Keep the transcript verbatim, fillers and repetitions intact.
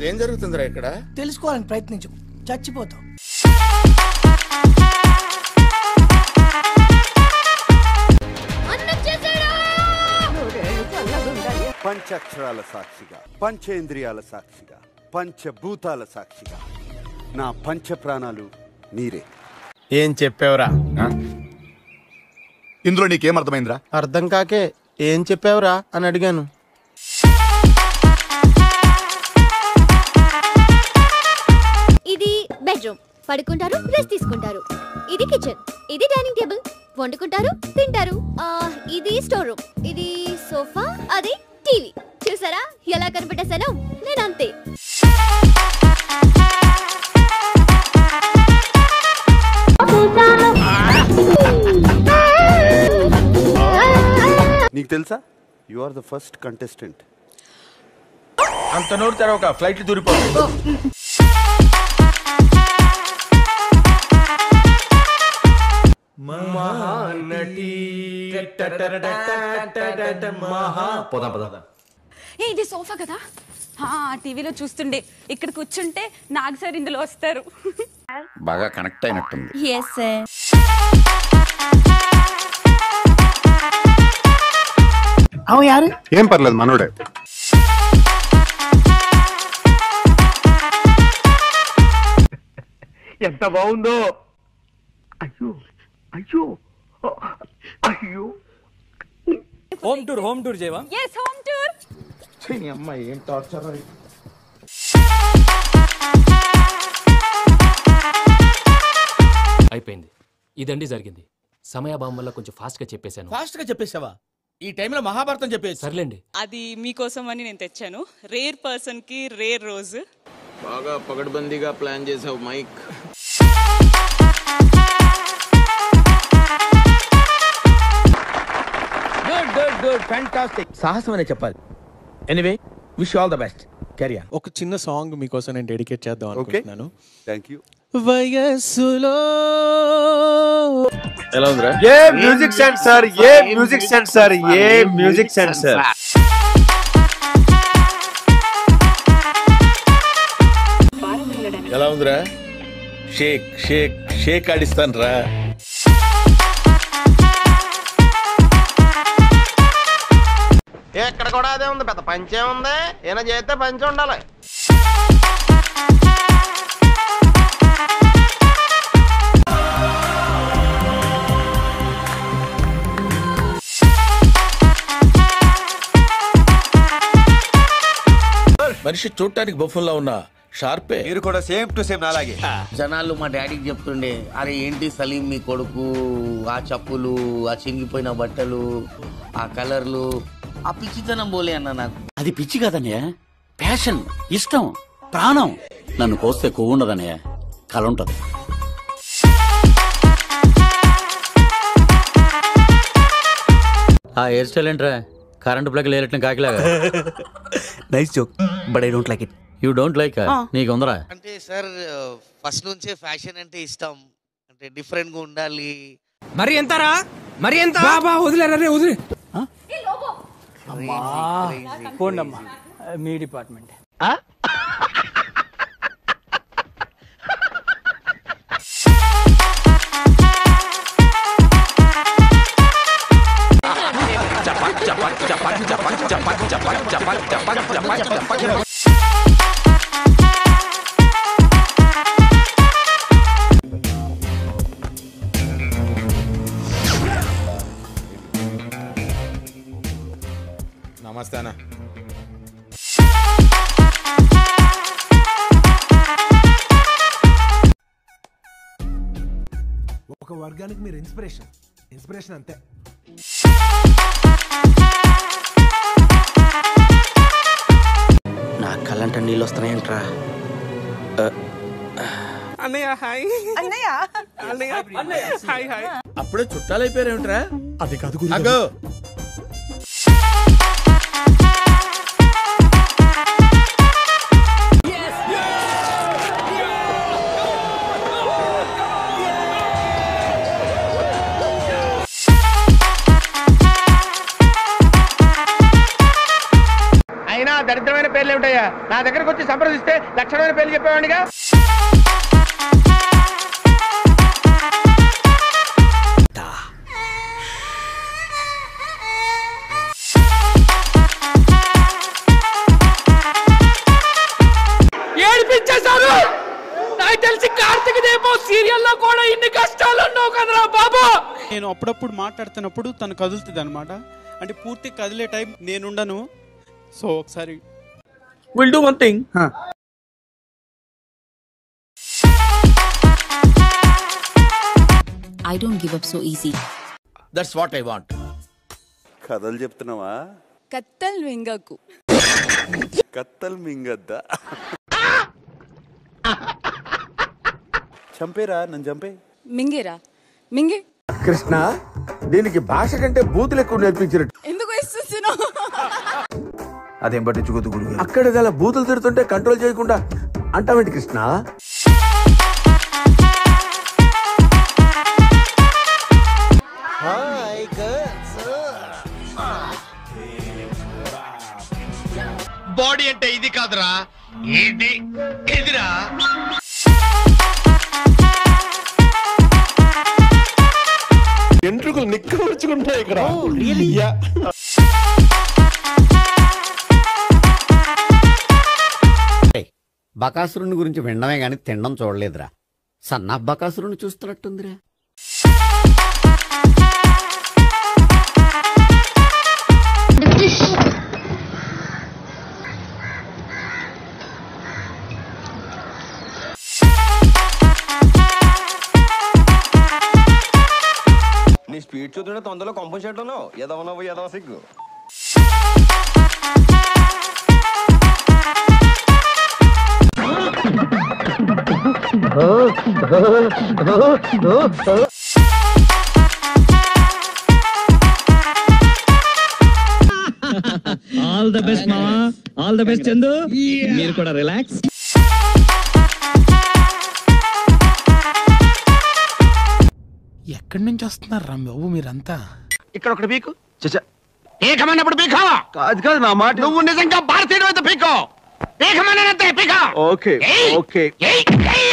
అసలు ఏం జరుగుతుందిరా ఇక్కడ? తెలుసుకోవాలని ప్రయత్నించు, చచ్చిపోతావు. పంచాక్షరాల సాక్షిగా, పంచేంద్రియాల సాక్షిగా, పంచభూతాల సాక్షిగా నా పంచ ప్రాణాలు నీరే. ఏం చెప్పావురా? ఇందులో నీకేం అర్థమైందిరా? అర్థం కాకే ఏం చెప్పావురా అని అడిగాను. ఇది బెడ్రూమ్, పడుకుంటారు, రెస్ట్ తీసుకుంటారు. ఇది కిచెన్, ఇది డైనింగ్ టేబుల్, వండుకుంటారు, తింటారు. ఇది స్టోర్ రూమ్, ఇది సోఫా, అది టీవీ. చూసారా ఎలా కనిపెట్టేశాను? నేను అంతే. నీకు తెలుసా, you are the first contestant. అంత నోరు తెరవక ఫ్లైట్ దూరిపోతుంది. ఇది సోఫా కదా, టీవీలో చూస్తుండే ఇక్కడ కూర్చుంటే నాగ్ సార్ ఇందులో వస్తారు. బాగా కనెక్ట్ అయినట్టుంది. ఏం పర్లేదు మనోడే. ఎంత బాగుందో. అయ్యో అయ్యో అయ్యో. హోమ్ టూర్ హోమ్ టూర్ చేయవా? yes home tour. ఛీ అమ్మ ఏం టార్చర్. అయిపోయింది. ఇదండి జరిగింది. సమయాభావం వల్ల కొంచెం ఫాస్ట్ గా చెప్పేశాను. ఫాస్ట్ గా చెప్పేసావా? ఈ టైంలో మహాభారతం చెప్పేసి. సర్లేండి. అది మీకోసం అని నేను తెచ్చాను. రేర్ పర్సన్ కి రేర్ రోజు. బాగా పగడ్బందీగా ప్లాన్ చేసావు Mike. Good good good fantastic. సాహసం అనే చెప్పాలి. Anyway wish all the best. Carry on. ఒక చిన్న సాంగ్ మీకోసం నేను డెడికేట్ చేద్దాం అనుకుంటున్నాను. థాంక్యూ. వయస్సులో ఎలా ఉందిరా? ఏ మ్యూజిక్ సెన్సర్, ఏ మ్యూజిక్ సెన్సర్, ఏ మ్యూజిక్ సెన్సర్. ఎలా ఉందిరా? షేక్ షేక్ షేక్ ఆడిస్తాను రా. ఇక్కడ కూడా అదే ఉంది, పెద్ద పంచే ఉంది. ఏమైనా చేస్తే పంచి ఉండాలి. మనిషి చూడటానికి బొఫ్ఫన్లా ఉన్నా షార్పే. మీరు కూడా సేమ్ టు సేమ్ అలాగే. జనాలు మా డాడీకి చెప్తుండే, అరే ఏంటి సలీం మీ కొడుకు, ఆ చెప్పులు, ఆ చినిగిపోయిన బట్టలు, ఆ కలర్లు, ఆ పిచ్చితనం పోలే అన్న. నాకు అది పిచ్చి కాదన్నయ్య, ప్యాషన్, ఇష్టం, ప్రాణం. నన్ను కోస్తే కొవ్వు ఉండదన్నయ్య, కళ ఉంటది. ఆ హెయిర్ స్టైల్ ఏంట్రా? కరెంట్ ప్లగ్ లేలట్టిన కాకిలాగా. Nice joke but I don't like it. You don't like? నీకు ఉందరా? అంటే సార్ ఫస్ట్ నుంచే ఫ్యాషన్ అంటే ఇష్టం, అంటే డిఫరెంట్ గా ఉండాలి. మరి ఎంతరా? మరి ఎంత? బాబా వదిలేరా రే, వదిలే. పోండమ్మా, మీ డిపార్ట్మెంట్. నమస్తే అన్న. ఒక వర్గానికి మీరు ఇన్స్పిరేషన్, ఇన్స్పిరేషన్ అంతే. నా కళ్ళంట నీళ్ళు వస్తున్నాయంట్రా. అన్నయ్య హాయ్. అన్నయ్య అన్నయ్య హాయ్ హాయ్. అప్పుడే చుట్టాలు అయిపోయారేమిట్రా? అది కాదు. అయినా దరిద్రమైన పేర్లు ఏమిటయ్యా? నా దగ్గరకు వచ్చి సంప్రదిస్తే లక్షణమైన పేర్లు చెప్పేవాడిగా. ఏడిపించేశారు. నాకు తెలిసి కార్తీక దీపం సీరియల్లో కూడా ఇన్ని కష్టాలు ఉన్నావు కదరా బాబు. నేను అప్పుడప్పుడు మాట్లాడుతున్నప్పుడు తను కదులుతుంది అనమాట. అంటే పూర్తి కదిలే టైం నేనుండను. సో ఒకసారి will do one thing. I don't give up so easy. That's what I want. కథలు చెప్తున్నావా? కత్తల్ మింగకు. కత్తలు మింగద్దా? చంపేరా, నన్ను చంపే. మింగేరా మింగే. కృష్ణ, దీనికి భాష కంటే బూతులు ఎక్కువ నేర్పించినట్టు. ఎందుకు ఇస్తున్నావు? అదేం పట్టించుకోదు గురువు. అక్కడ అలా బూతులు తిడుతుంటే కంట్రోల్ చేయకుండా అంటావేంటి కృష్ణ? బాడీ అంటే ఇది కాదురా, ఇది ఎదిరా. ఎంట్రుకలు నిక్కవరుచుకుంటాయి ఇక్కడ. బకాసురుని గురించి వినడమే గాని తినడం చూడలేదురా. సన్నా బకాసురుని చూస్తున్నట్టుందిరా. నీ స్పీడ్ చూస్తుంటే తొందరలో కంపెన్సేట్ ఉన్నావు. ఎదవ నవ్వు ఎదవ సిగ్గు. ఆల్ ద బెస్ట్ మావా, ఆల్ ద బెస్ట్ చందు. మీరు కూడా రిలాక్స్. ఎక్కడి నుంచి వస్తున్నారు రా బాబు మీరంతా? ఇక్కడ ఒకటి పీకు. పీకమన్నప్పుడు పీకో. కాదు కాదు నా మాట. నువ్వు నిజంగా భారతీయుడు అయితే పీకో. పీకమన్నంతే పీకో. Okay okay.